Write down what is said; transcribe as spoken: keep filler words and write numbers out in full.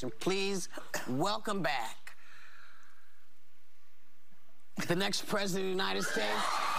depiction. Please welcome back the next president of the United States.